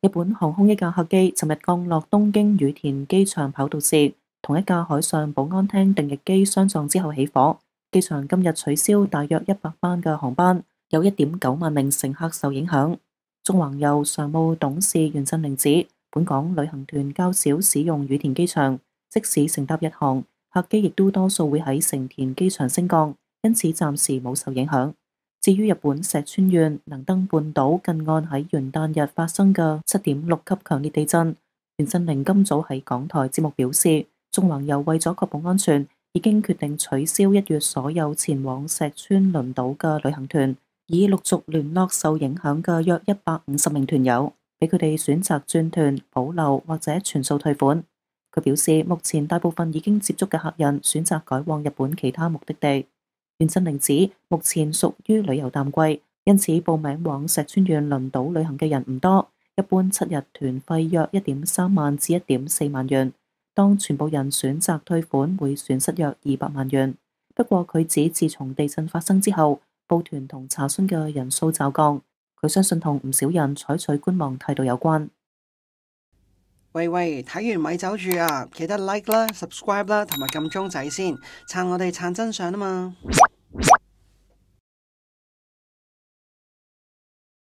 日本航空一架客機尋日降落東京羽田機場跑道時，同一架海上保安廳定翼機相撞之後起火。機場今日取消大約100班嘅航班，有1.9萬名乘客受影響。縱橫遊常務董事袁振寧指，本港旅行團較少使用羽田機場，即使乘搭日航，客機亦都多數會喺成田機場升降，因此暫時冇受影響。至於日本石川縣能登半島近岸喺元旦日發生嘅7.6級強烈地震，袁振寧今早喺港台節目表示，縱橫遊為咗確保安全，已經決定取消1月所有前往石川輪島嘅旅行團，已陸續聯絡受影響嘅約150名團友，俾佢哋選擇轉團、保留或者全數退款。佢表示，目前大部分已經接觸嘅客人選擇改往日本其他目的地。袁振寧指，目前屬於旅遊淡季，因此報名往石川縣輪島旅行嘅人唔多，一般7日團費約1.3萬至1.4萬元。當全部人選擇退款，會損失約200萬元。不過佢指，自從地震發生之後，報團同查詢嘅人數驟降，佢相信同唔少人採取觀望態度有關。 喂，睇完咪走住啊！記得 like 啦、subscribe 啦，同埋撳鐘仔先，撐我哋撐真相啊嘛〜